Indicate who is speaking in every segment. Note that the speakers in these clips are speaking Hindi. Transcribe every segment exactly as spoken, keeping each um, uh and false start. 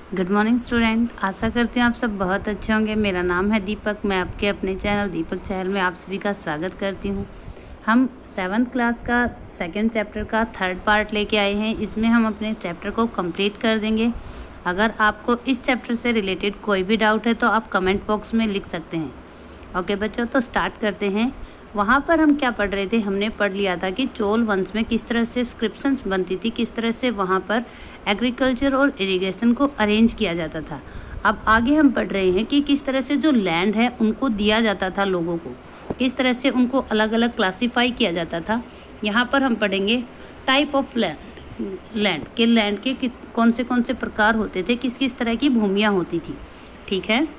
Speaker 1: Good morning student. आशा करती हूँ आप सब बहुत अच्छे होंगे। मेरा नाम है दीपक। मैं आपके अपने चैनल दीपक चहल में आप सभी का स्वागत करती हूँ। हम सेवन्थ क्लास का सेकंड चैप्टर का थर्ड पार्ट लेके आए हैं। इसमें हम अपने चैप्टर को कंप्लीट कर देंगे। अगर आपको इस चैप्टर से रिलेटेड कोई भी डाउट है तो आप कमेंट बॉक्स में लिख सकते हैं। ओके बच्चों, तो स्टार्ट करते हैं। वहाँ पर हम क्या पढ़ रहे थे, हमने पढ़ लिया था कि चोल वंश में किस तरह से इंस्क्रिप्शंस बनती थी, किस तरह से वहाँ पर एग्रीकल्चर और इरिगेशन को अरेंज किया जाता था। अब आगे हम पढ़ रहे हैं कि किस तरह से जो लैंड है उनको दिया जाता था लोगों को, किस तरह से उनको अलग अलग क्लासीफाई किया जाता था। यहाँ पर हम पढ़ेंगे टाइप ऑफ लैंड लैंड के लैंड के किस कौन से कौन से प्रकार होते थे, किस किस तरह की भूमियाँ होती थी। ठीक है।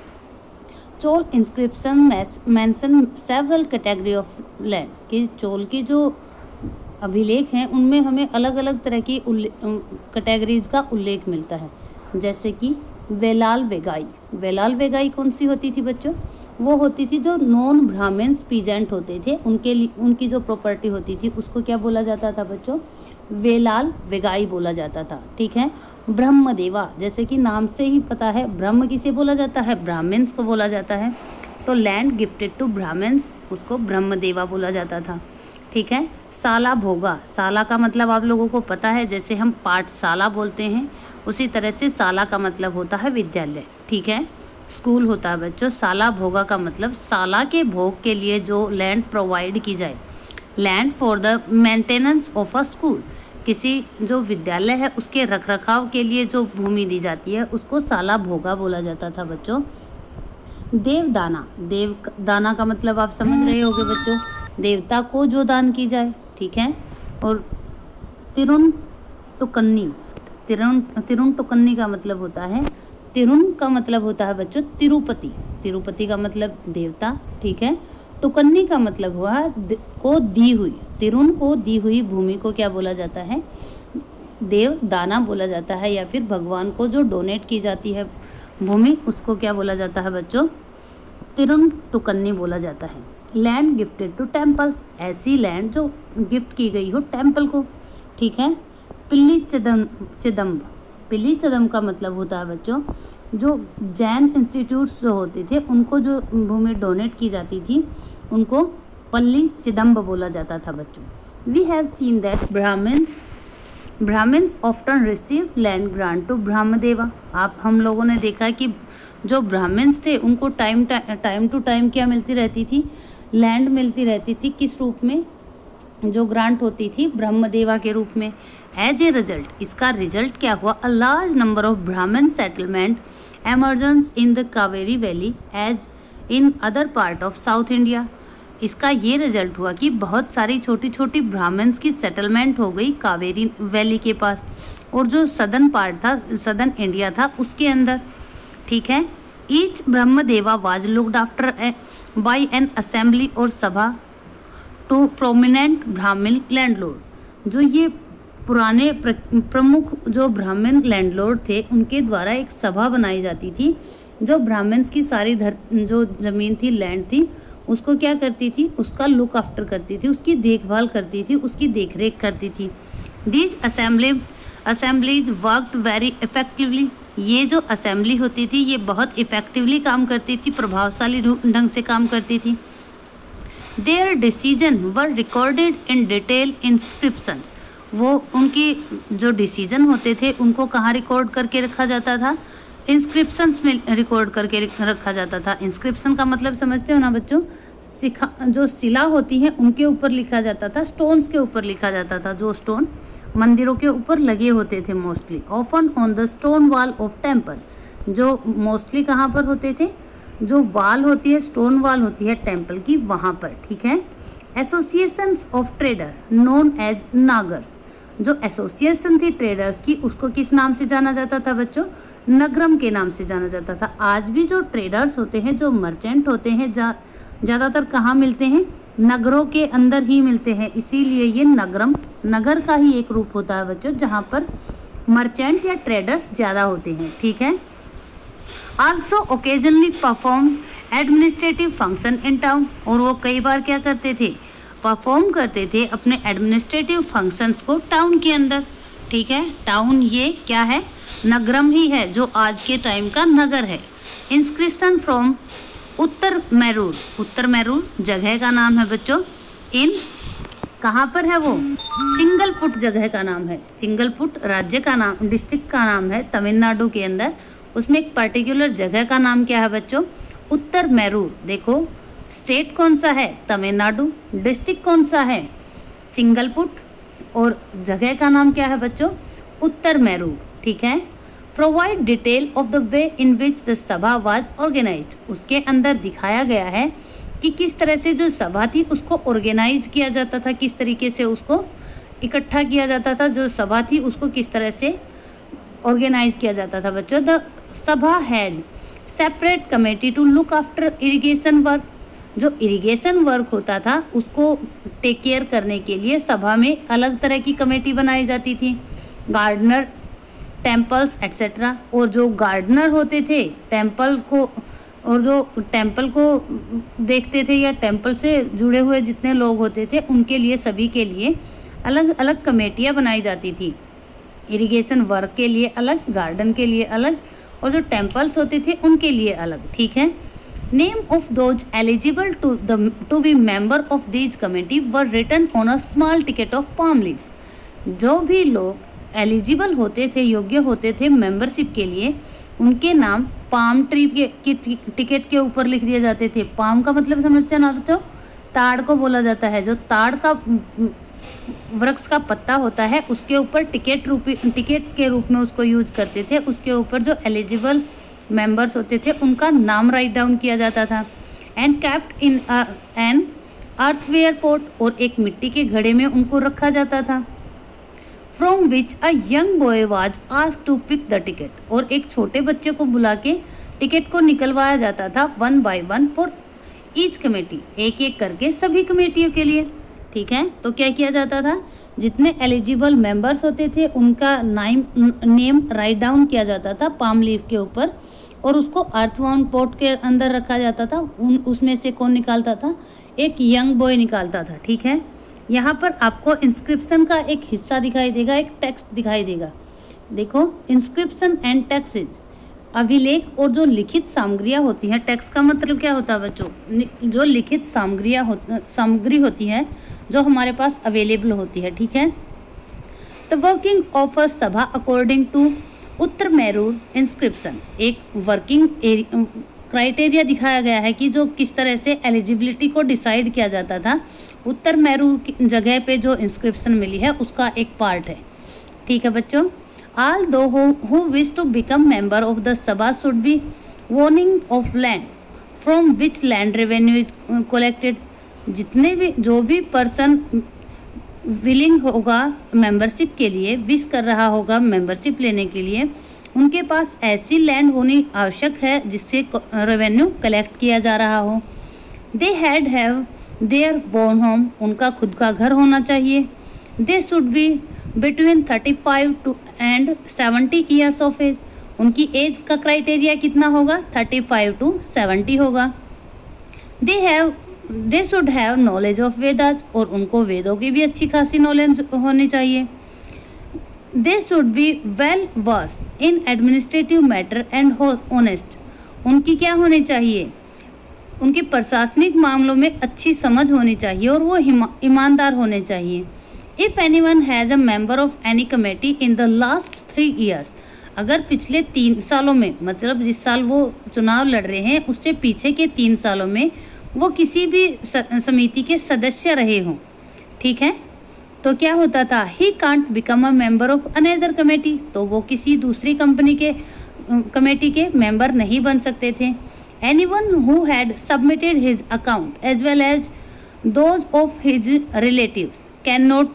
Speaker 1: Chola inscription mention several category of land कि चोल की जो अभिलेख हैं उनमें हमें अलग अलग तरह की कैटेगरीज का उल्लेख मिलता है। जैसे कि वेलाल वेगाई। वेलाल वेगाई कौन सी होती थी बच्चों? वो होती थी जो नॉन ब्राह्मण्स पीजेंट होते थे, उनके लिए उनकी जो प्रॉपर्टी होती थी उसको क्या बोला जाता था बच्चों? वेलाल वेगाई बोला जाता था। ठीक है। ब्रह्मदेवा, जैसे कि नाम से ही पता है, ब्रह्म किसे बोला जाता है? ब्राह्मण्स को बोला जाता है। तो लैंड गिफ्टेड टू ब्राह्मण्स, उसको ब्रह्मदेवा बोला जाता था। ठीक है। साला भोगा। साला का मतलब आप लोगों को पता है, जैसे हम पाठशाला बोलते हैं उसी तरह से साला का मतलब होता है विद्यालय। ठीक है, स्कूल होता है बच्चों। साला भोगा का मतलब साला के भोग के लिए जो लैंड प्रोवाइड की जाए। Land for the maintenance of a school, किसी जो विद्यालय है उसके रखरखाव के लिए जो भूमि दी जाती है उसको साला भोगा बोला जाता था बच्चों। देवदाना। देव दाना का मतलब आप समझ रहे होंगे बच्चों, देवता को जो दान की जाए। ठीक है। और तिरुन टुकन्नी। तिरुन तिरुन टुकन्नी का मतलब होता है, तिरुन का मतलब होता है बच्चों तिरुपति। तिरुपति का मतलब देवता। ठीक है। टुकन्नी का मतलब हुआ को दी हुई। तिरुन को दी हुई भूमि को क्या बोला जाता है? देव दाना बोला जाता है, या फिर भगवान को जो डोनेट की जाती है भूमि उसको क्या बोला जाता है बच्चों? तिरुन टुकन्नी बोला जाता है। लैंड गिफ्टेड टू टेम्पल्स, ऐसी लैंड जो गिफ्ट की गई हो टेम्पल को। ठीक है। पिल्ली चिदम चिदम्ब। पिल्ली चिदम्ब का मतलब होता है बच्चों जो जैन इंस्टीट्यूट्स जो होते थे उनको जो भूमि डोनेट की जाती थी उनको पल्ली चिदम्ब बोला जाता था बच्चों। We have seen that Brahmans Brahmans often receive land grant to brahmadeya. आप हम लोगों ने देखा कि जो ब्राह्मण्स थे उनको टाइम टाइम टू टाइम क्या मिलती रहती थी? लैंड मिलती रहती थी। किस रूप में? जो ग्रांट होती थी ब्रह्मदेवा के रूप में। एज ए रिजल्ट, इसका रिजल्ट क्या हुआ? A large number of Brahman settlement emergence in the Kaveri valley as in other part of South India. इसका ये रिजल्ट हुआ कि बहुत सारी छोटी छोटी ब्राह्मण्स की सेटलमेंट हो गई कावेरी वैली के पास, और जो सदर्न पार्ट था, सदर्न इंडिया था उसके अंदर। ठीक है। Each brahmadeya was looked after by an assembly और सभा टू प्रोमिनेंट ब्राह्मण लैंडलॉर्ड। जो ये पुराने प्र, प्रमुख जो ब्राह्मण लैंडलॉर्ड थे उनके द्वारा एक सभा बनाई जाती थी जो ब्राह्मण्स की सारी धर जो जमीन थी, लैंड थी, उसको क्या करती थी? उसका लुक आफ्टर करती थी, उसकी देखभाल करती थी, उसकी देखरेख करती थी। These assembly assemblies worked very effectively. ये जो असेंबली होती थी ये बहुत इफेक्टिवली काम करती थी, प्रभावशाली ढंग से काम करती थी। Their decision were recorded in detail inscriptions. वो उनकी जो डिसीजन होते थे उनको कहाँ रिकॉर्ड करके रखा जाता था? इंस्क्रिप्शंस में रिकॉर्ड करके रखा जाता था। इंस्क्रिप्शन का मतलब समझते हो ना बच्चों? सिखा जो शिला होती है उनके ऊपर लिखा जाता था, स्टोन्स के ऊपर लिखा जाता था, जो स्टोन मंदिरों के ऊपर लगे होते थे mostly. Often on the stone wall of temple, जो मोस्टली कहाँ पर होते थे? जो वाल होती है, स्टोन वाल होती है टेम्पल की, वहाँ पर। ठीक है। Associations of trader known as nagars. जो एसोसिएशन थी ट्रेडर्स की उसको किस नाम से जाना जाता था बच्चों? नगरम के नाम से जाना जाता था। आज भी जो ट्रेडर्स होते हैं, जो मर्चेंट होते हैं, जा ज़्यादातर कहाँ मिलते हैं? नगरों के अंदर ही मिलते हैं। इसीलिए ये नगरम नगर का ही एक रूप होता है बच्चों, जहाँ पर मर्चेंट या ट्रेडर्स ज़्यादा होते हैं। ठीक है। Also occasionally perform administrative function in town. और वो कई बार क्या करते थे? परफॉर्म करते थे अपने एडमिनिस्ट्रेटिव फंक्शंस को टाउन के अंदर। ठीक है। टाउन ये क्या है? नगरम ही है, जो आज के टाइम का नगर है। इंस्क्रिप्शन फ्रॉम उत्तर मैरूर, उत्तर मैरूर जगह का नाम है बच्चों। इन कहाँ पर है वो? चिंगलपुट जगह का नाम है। चिंगलपुट राज्य का नाम, डिस्ट्रिक्ट का नाम है तमिलनाडु के अंदर। उसमें एक पर्टिकुलर जगह का नाम क्या है बच्चों? उत्तर मैरूर। देखो स्टेट कौन सा है? तमिलनाडु। डिस्ट्रिक्ट कौन सा है? चिंगलपुट। और जगह का नाम क्या है बच्चों? उत्तर मैरूर। ठीक है। Provide detail of the way in which the sabha was organised. उसके अंदर दिखाया गया है कि किस तरह से जो सभा थी उसको ऑर्गेनाइज किया जाता था, किस तरीके से उसको इकट्ठा किया जाता था, जो सभा थी उसको किस तरह से ऑर्गेनाइज किया जाता था बच्चों। The sabha had separate committee to look after irrigation work. जो इरिगेशन वर्क होता था उसको टेक केयर करने के लिए सभा में अलग तरह की कमेटी बनाई जाती थी। Gardener, temples etcetera. और जो गार्डनर होते थे टेम्पल को, और जो टेम्पल को देखते थे या टेम्पल से जुड़े हुए जितने लोग होते थे उनके लिए, सभी के लिए अलग अलग कमेटियाँ बनाई जाती थी। इरिगेशन वर्क के लिए अलग, गार्डन के लिए अलग, और जो टेम्पल्स होते थे उनके लिए अलग। ठीक है। Name of those eligible to the to be member of these committee were written on a small ticket of palm leaf. जो भी लोग एलिजिबल होते थे, योग्य होते थे मेंबरशिप के लिए, उनके नाम पाम ट्री के की टिकट के ऊपर लिख दिए जाते थे। पाम का मतलब समझते हैं ना बच्चों? ताड़ को बोला जाता है। जो ताड़ का वृक्ष का पत्ता होता है उसके ऊपर टिकट रूपी टिकट के रूप में उसको यूज करते थे। उसके ऊपर जो एलिजिबल मेंबर्स होते थे उनका नाम राइट डाउन किया जाता था। And kept in an earthenware pot, और एक मिट्टी के घड़े में उनको रखा जाता था। From which a young boy was asked to pick the ticket, और एक छोटे बच्चे को बुला के टिकट को निकलवाया जाता था one by one for each committee, एक एक करके सभी कमेटियों के लिए। ठीक है। तो क्या किया जाता था? जितने एलिजिबल मेंबर्स होते थे उनका नाम नेम राइट डाउन किया जाता था पाम लीफ के ऊपर, और उसको अर्थवाउंड पॉट के अंदर रखा जाता था। उन उसमें से कौन निकालता था? एक यंग बॉय निकालता था। ठीक है। यहाँ पर आपको इंस्क्रिप्शन का एक हिस्सा दिखाई देगा, एक टेक्स्ट दिखाई देगा। देखो, इंस्क्रिप्शन एंड टेक्स्ट्स, अभिलेख और जो लिखित सामग्रियाँ होती हैं। टेक्स्ट का मतलब क्या होता है बच्चों? जो लिखित सामग्रियाँ हो सामग्री होती है जो हमारे पास अवेलेबल होती है। ठीक है। The working of a sabha according to Uttaramerur inscription, एक वर्किंग क्राइटेरिया दिखाया गया है कि जो किस तरह से एलिजिबिलिटी को डिसाइड किया जाता था। उत्तर मैरूर की जगह पे जो इंस्क्रिप्शन मिली है उसका एक पार्ट है। ठीक है बच्चों। All those who wish to become member of the sabha should be owning of land from which land revenue is collected. जितने भी जो भी पर्सन विलिंग होगा मेंबरशिप के लिए, विश कर रहा होगा मेंबरशिप लेने के लिए, उनके पास ऐसी लैंड होनी आवश्यक है जिससे रेवेन्यू कलेक्ट किया जा रहा हो। दे हैड हैव देयर बोर्न होम, उनका खुद का घर होना चाहिए। They should be between thirty five to and seventy years of age, उनकी एज का क्राइटेरिया कितना होगा? थर्टी फाइव टू सेवेंटी होगा। They have they should have knowledge of Vedas, और उनको वेदों की भी अच्छी खासी नॉलेज होनी चाहिए। They should be well versed in administrative matter and honest, उनकी क्या होनी चाहिए? उनकी प्रशासनिक मामलों में अच्छी समझ होनी चाहिए और वो ईमानदार होने चाहिए। If anyone has a member of any committee in the last three years, अगर पिछले तीन सालों में, मतलब जिस साल वो चुनाव लड़ रहे हैं उससे पीछे के तीन सालों में वो किसी भी समिति के सदस्य रहे हों, ठीक है, तो क्या होता था? He can't become a member of another committee, तो वो किसी दूसरी कंपनी के कमेटी के मेंबर नहीं बन सकते थे। Anyone who had submitted his account as well as those of his relatives can not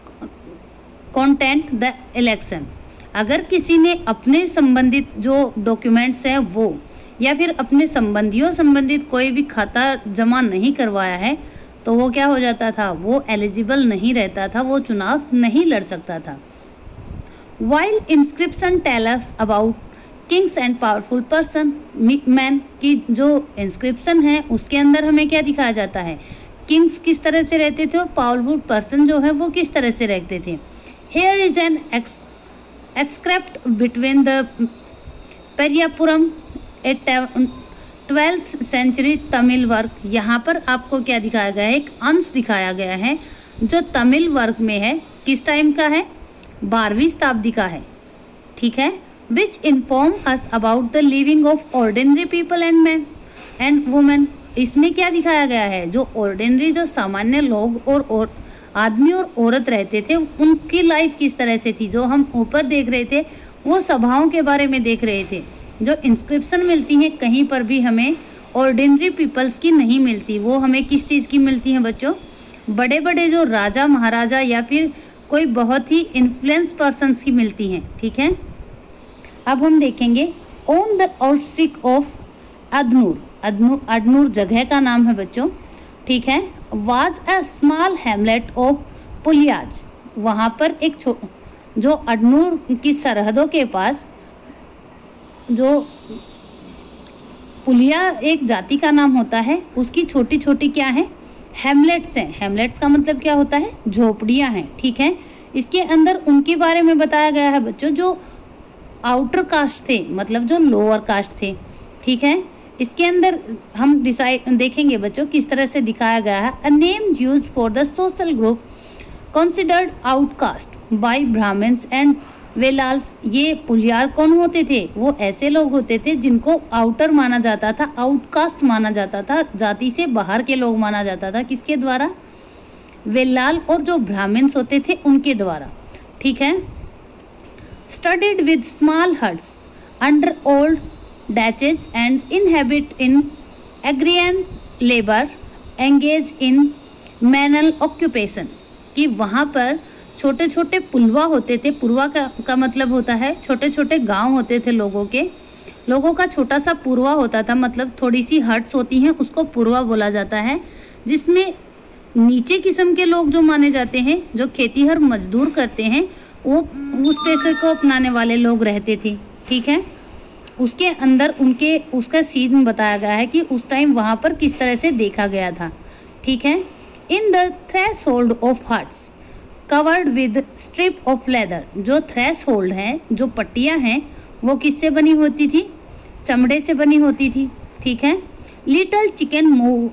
Speaker 1: contest the election, अगर किसी ने अपने संबंधित जो डॉक्यूमेंट्स हैं वो या फिर अपने संबंधियों संबंधित कोई भी खाता जमा नहीं करवाया है तो वो क्या हो जाता था? वो एलिजिबल नहीं रहता था, वो चुनाव नहीं लड़ सकता था। While inscription tell us about kings and powerful person man, की जो इंस्क्रिप्शन है उसके अंदर हमें क्या दिखाया जाता है? किंग्स किस तरह से रहते थे और पावरफुल पर्सन जो है वो किस तरह से रहते थे। Here is an excerpt between the Periyapuranam a twelfth century Tamil work. यहाँ पर आपको क्या दिखाया गया है, एक अंश दिखाया गया है जो तमिल वर्क में है, किस टाइम का है, बारहवीं शताब्दी का है, ठीक है। Which inform us about the living of ordinary people and man and women. इसमें क्या दिखाया गया है, जो ऑर्डिनरी, जो सामान्य लोग और, और आदमी और औरत रहते थे, उनकी लाइफ किस तरह से थी। जो हम ऊपर देख रहे थे वो सभाओं के बारे में देख रहे थे। जो इंस्क्रिप्शन मिलती है कहीं पर भी हमें ऑर्डिनरी पीपल्स की नहीं मिलती, वो हमें किस चीज़ की मिलती हैं बच्चों, बड़े बड़े जो राजा महाराजा या फिर कोई बहुत ही इन्फ्लुएंस पर्सन्स की मिलती हैं, ठीक है। अब हम देखेंगे on the outskirts of Adanur. Adanur Adanur जगह का नाम है बच्चों, ठीक है। Was a small hamlet of Pulaiyas. वहाँ पर एक छो जो अदनूर की सरहदों के पास जो पुलिया एक जाति का नाम होता है, उसकी छोटी छोटी क्या है, हैमलेट्स हैं। हैमलेट्स का मतलब क्या होता है, झोपड़ियाँ हैं, ठीक है। इसके अंदर उनके बारे में बताया गया है बच्चों जो आउटर कास्ट थे, मतलब जो लोअर कास्ट थे, ठीक है। इसके अंदर हम डिसाइड देखेंगे बच्चों किस तरह से दिखाया गया है। A name used for the social group considered outcast by Brahmans and Vellalas. ये पुलियार कौन होते थे, वो ऐसे लोग होते थे जिनको आउटर माना जाता था, आउटकास्ट माना जाता था, जाति से बाहर के लोग माना जाता था, किसके द्वारा, वेलाल और जो ब्राह्मण्स होते थे उनके द्वारा, ठीक है। Studded with small huts under old thatches and inhabit in agrarian labour engage in manual occupation. कि वहाँ पर छोटे छोटे पुलवा होते थे, पुरवा का, का मतलब होता है छोटे छोटे गांव होते थे लोगों के, लोगों का छोटा सा पुरवा होता था, मतलब थोड़ी सी हट्स होती हैं, उसको पुरवा बोला जाता है, जिसमें नीचे किस्म के लोग जो माने जाते हैं, जो खेतीहर मजदूर करते हैं, वो उस पेशे को अपनाने वाले लोग रहते थे, ठीक है। उसके अंदर उनके उसका सीन बताया गया है कि उस टाइम वहाँ पर किस तरह से देखा गया था, ठीक है। In the threshold of huts covered with strip of leather. जो थ्रेशोल्ड है, जो पट्टियाँ हैं, वो किससे बनी होती थी, चमड़े से बनी होती थी, ठीक है। Little chicken move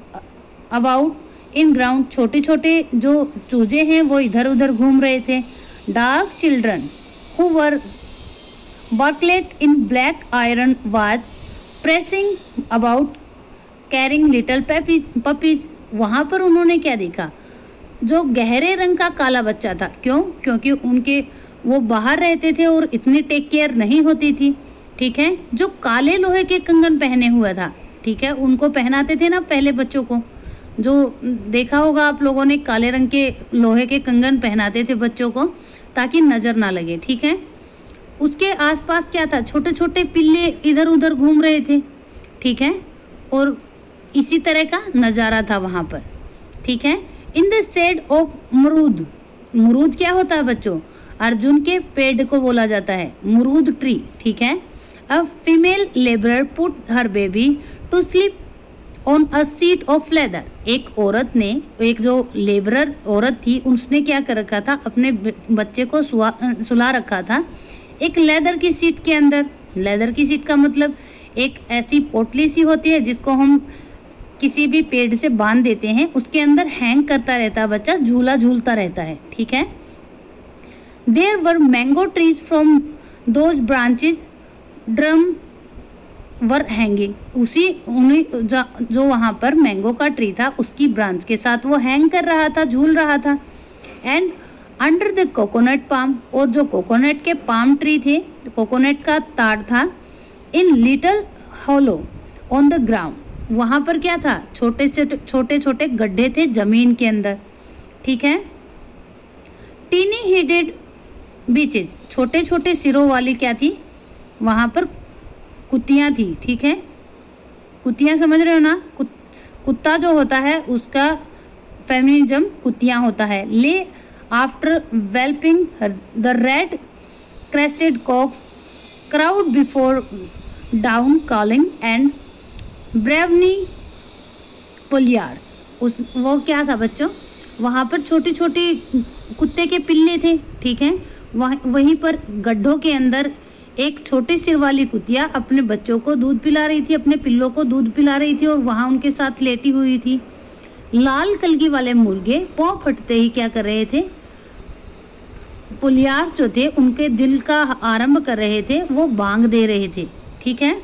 Speaker 1: about in ground. छोटे छोटे जो चूजे हैं वो इधर उधर घूम रहे थे। Dark children who were bracelet in black iron was pressing about carrying little puppies. वहाँ पर उन्होंने क्या देखा, जो गहरे रंग का काला बच्चा था, क्यों, क्योंकि उनके वो बाहर रहते थे और इतनी टेक केयर नहीं होती थी, ठीक है। जो काले लोहे के कंगन पहने हुआ था, ठीक है, उनको पहनाते थे ना पहले बच्चों को, जो देखा होगा आप लोगों ने, काले रंग के लोहे के कंगन पहनाते थे बच्चों को ताकि नज़र ना लगे, ठीक है। उसके आसपास क्या था, छोटे छोटे पिल्ले इधर उधर घूम रहे थे, ठीक है, और इसी तरह का नज़ारा था वहाँ पर, ठीक है। इन द शेड ऑफ मरूद। मरूद क्या होता है बच्चों, अर्जुन के पेड़ को बोला जाता है मरूद ट्री, ठीक है। A female labourer put her baby to sleep on a sheet of leather. एक औरत ने, एक जो लेबरर औरत थी, उसने क्या कर रखा था, अपने बच्चे को सुला रखा था एक लेदर की सीट के अंदर। लेदर की सीट का मतलब एक ऐसी पोटली सी होती है जिसको हम किसी भी पेड़ से बांध देते हैं, उसके अंदर हैंग करता रहता है बच्चा, झूला झूलता रहता है, ठीक है। There were mango trees from those branches drum were hanging. उसी उन्हीं जो वहाँ पर मैंगो का ट्री था उसकी ब्रांच के साथ वो हैंग कर रहा था, झूल रहा था। And under the coconut palm, और जो कोकोनट के पाम ट्री थे, कोकोनट का ताड़ था, in little hollow on the ground. वहाँ पर क्या था, छोटे से छोटे छोटे गड्ढे थे जमीन के अंदर, ठीक है। टीनी हेडेड बीचेज, छोटे छोटे सिरों वाली क्या थी, वहाँ पर कुत्तियाँ थी, ठीक है। कुत्तियाँ समझ रहे हो ना, कुत, कुत्ता जो होता है उसका फेमिनिज्म कुत्तियाँ होता है। Lay after whelping the red crested cocks crowd before dawn calling and brawny Pulaiyars. उस वो क्या था बच्चों, वहाँ पर छोटी छोटी कुत्ते के पिल्ले थे, ठीक है, वह वहीं पर गड्ढों के अंदर एक छोटे सिर वाली कुतिया अपने बच्चों को दूध पिला रही थी, अपने पिल्लों को दूध पिला रही थी और वहाँ उनके साथ लेटी हुई थी। लाल कलगी वाले मुर्गे पाँव फटते ही क्या कर रहे थे, पुलियार जो थे उनके दिल का आरंभ कर रहे थे, वो बांग दे रहे थे। ठीक है।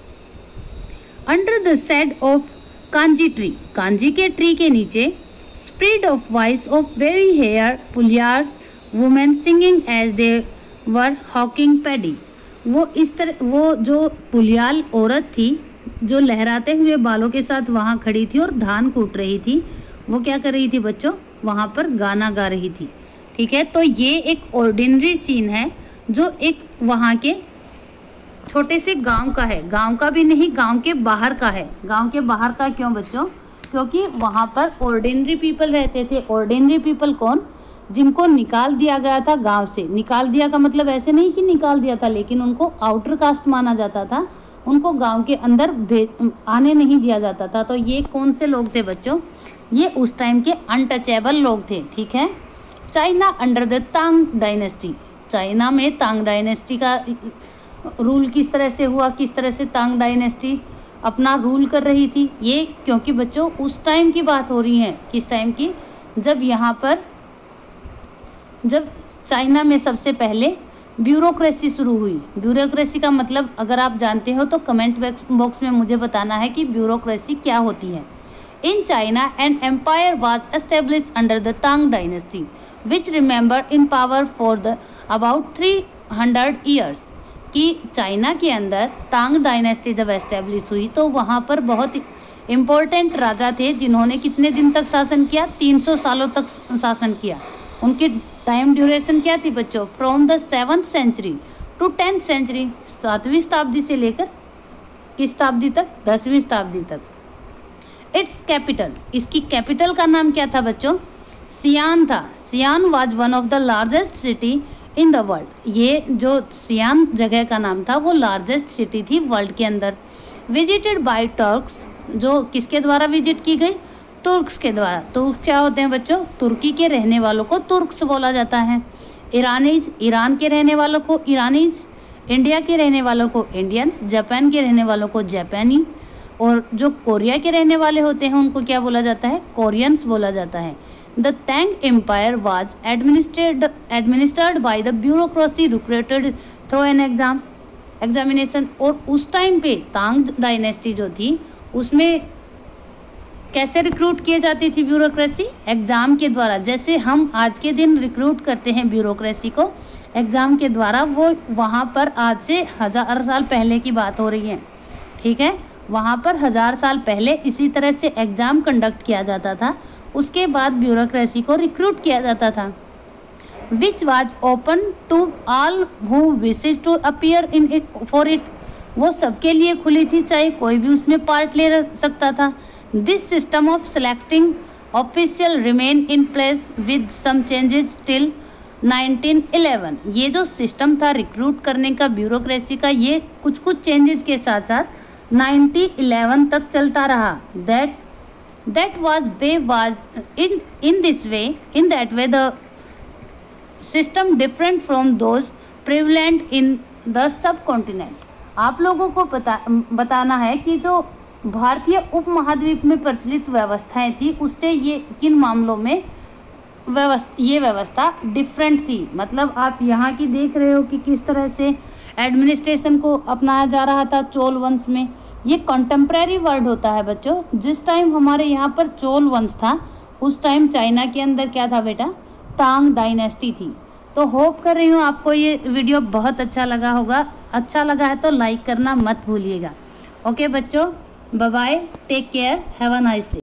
Speaker 1: Under the shade of kanji tree, कांजी के ट्री के नीचे, spread of voice of wavy hair Pulaiyars women singing as they were hawking paddy. वो इस तरह, वो जो पुलियाल औरत थी जो लहराते हुए बालों के साथ वहाँ खड़ी थी और धान कूट रही थी, वो क्या कर रही थी बच्चों, वहाँ पर गाना गा रही थी। ठीक है। तो ये एक ऑर्डिनरी सीन है जो एक वहाँ के छोटे से गांव का है, गांव का भी नहीं, गांव के बाहर का है। गांव के बाहर का क्यों बच्चों, क्योंकि वहाँ पर ऑर्डिनरी पीपल रहते थे। ऑर्डिनरी पीपल कौन, जिनको निकाल दिया गया था गांव से। निकाल दिया का मतलब ऐसे नहीं कि निकाल दिया था, लेकिन उनको आउटर कास्ट माना जाता था, उनको गांव के अंदर आने नहीं दिया जाता था। तो ये कौन से लोग थे बच्चों, ये उस टाइम के अनटचेबल लोग थे। ठीक है। China under the Tang dynasty, China में तांग डायनेस्टी का रूल किस तरह से हुआ, किस तरह से तांग डायनेस्टी अपना रूल कर रही थी। ये क्योंकि बच्चों उस टाइम की बात हो रही है, किस टाइम की, जब यहाँ पर जब चाइना में सबसे पहले ब्यूरोक्रेसी शुरू हुई। ब्यूरोक्रेसी का मतलब अगर आप जानते हो तो कमेंट बॉक्स में मुझे बताना है कि ब्यूरोक्रेसी क्या होती है। In China an empire was established under the Tang dynasty which remember in power for the about three hundred years. कि चाइना के अंदर तांग डायनेस्टी जब एस्टेब्लिश हुई तो वहाँ पर बहुत इम्पोर्टेंट राजा थे जिन्होंने कितने दिन तक शासन किया, तीन सौ सालों तक शासन किया। उनकी टाइम ड्यूरेशन क्या थी बच्चों, from the seventh century to tenth century, सातवीं शताब्दी से लेकर किस शताब्दी तक, दसवीं शताब्दी तक। इट्स कैपिटल, इसकी कैपिटल का नाम क्या था बच्चों, सियान था। Xian was one of the largest city in the world. ये जो सियान जगह का नाम था वो लार्जेस्ट सिटी थी वर्ल्ड के अंदर। विजिटेड बाय टर्क्स, जो किसके द्वारा विजिट की गई, तुर्क्स के द्वारा। तुर्क क्या होते हैं बच्चों, तुर्की के रहने वालों को तुर्क्स बोला जाता है। ईरानीज, ईरान के रहने वालों को ईरानीज, इंडिया के रहने वालों को इंडियंस, जापान के रहने वालों को जापानी, और जो कोरिया के रहने वाले होते हैं उनको क्या बोला जाता है, कोरियंस बोला जाता है। The Tang empire was administrated administered by the bureaucracy recruited through an exam examination. और उस टाइम पे तांग डायनेस्टी जो थी उसमें कैसे रिक्रूट किए जाती थी ब्यूरोक्रेसी, एग्जाम के द्वारा। जैसे हम आज के दिन रिक्रूट करते हैं ब्यूरोक्रेसी को एग्जाम के द्वारा, वो वहाँ पर आज से हजार साल पहले की बात हो रही है। ठीक है। वहाँ पर हजार साल पहले इसी तरह से एग्जाम कंडक्ट किया जाता था, उसके बाद ब्यूरोक्रेसी को रिक्रूट किया जाता था। Which was open to all who wishes to appear in it for it, वो सबके लिए खुली थी, चाहे कोई भी उसमें पार्ट ले सकता था। This system of selecting official remain in place with some changes till nineteen eleven. ये जो सिस्टम था रिक्रूट करने का ब्यूरोक्रेसी का, ये कुछ कुछ चेंजेस के साथ साथ नाइनटीन इलेवन तक चलता रहा। That that was way was in in this way in that way the system different from those prevalent in the subcontinent. आप लोगों को बता बताना है कि जो भारतीय उपमहाद्वीप में प्रचलित व्यवस्थाएं थी उससे ये किन मामलों में व्यवस्था ये व्यवस्था डिफरेंट थी। मतलब आप यहाँ की देख रहे हो कि किस तरह से एडमिनिस्ट्रेशन को अपनाया जा रहा था चोल वंश में। ये कंटेम्प्रेरी वर्ड होता है बच्चों। जिस टाइम हमारे यहाँ पर चोल वंश था उस टाइम चाइना के अंदर क्या था बेटा, तांग डायनेस्टी थी। तो होप कर रही हूँ आपको ये वीडियो बहुत अच्छा लगा होगा। अच्छा लगा है तो लाइक करना मत भूलिएगा। ओके बच्चों, bye bye, take care, have a nice day.